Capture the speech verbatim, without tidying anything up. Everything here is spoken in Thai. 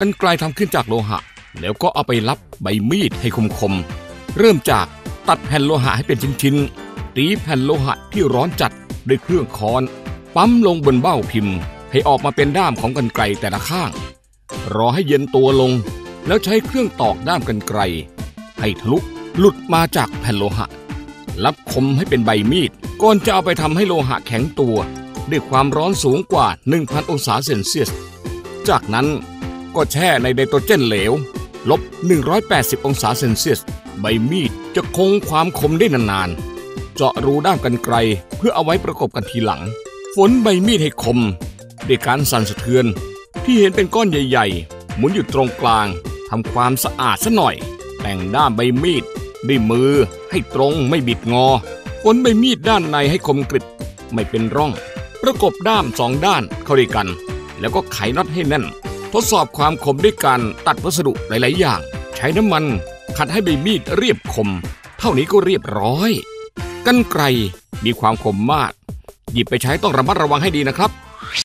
รรไกรทำขึ้นจากโลหะแล้วก็เอาไปลับใบมีดให้คมๆเริ่มจากตัดแผ่นโลหะให้เป็นชิ้นๆตีแผ่นโลหะที่ร้อนจัดด้วยเครื่องค้อนปั๊มลงบนเบ้าพิมพ์ให้ออกมาเป็นด้ามของกรรไกรแต่ละข้างรอให้เย็นตัวลงแล้วใช้เครื่องตอกด้ามกรรไกรให้ทะลุหลุดมาจากแผ่นโลหะลับคมให้เป็นใบมีดก่อนจะเอาไปทำให้โลหะแข็งตัวด้วยความร้อนสูงกว่า หนึ่งพัน องศาเซนเซียสจากนั้นก็แช่ในไนโตรเจนเหลวลบหนึ่งร้อยแปดสิบองศาเซนเซียสใบมีดจะคงความคมได้นานๆเจาะรูด้ามกรรไกรเพื่อเอาไว้ประกบกันทีหลังฝนใบมีดให้คมด้วยการสั่นสะเทือนที่เห็นเป็นก้อนใหญ่ๆหมุนอยู่ตรงกลางทำความสะอาดซะหน่อยแต่งด้ามใบมีดด้วยมือให้ตรงไม่บิดงอฝนใบมีดด้านในให้คมกริบไม่เป็นร่องประกบด้ามสองด้านเข้าด้วยกันแล้วก็ไขน็อตให้แน่นทดสอบความคมด้วยการตัดวัสดุหลายๆอย่างใช้น้ำมันขัดให้ใบมีดเรียบคมเท่านี้ก็เรียบร้อยกรรไกรมีความคมมากหยิบไปใช้ต้องระมัดระวังให้ดีนะครับ